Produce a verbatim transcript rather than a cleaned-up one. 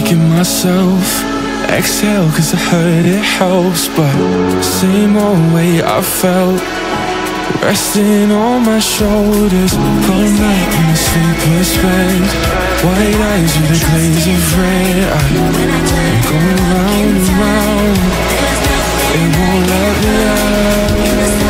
making myself exhale, cause I heard it helps. But same old way I felt, resting on my shoulders. Going back in the sleepless bed, white eyes with a glaze of red. I'm going round and round, it won't let me out.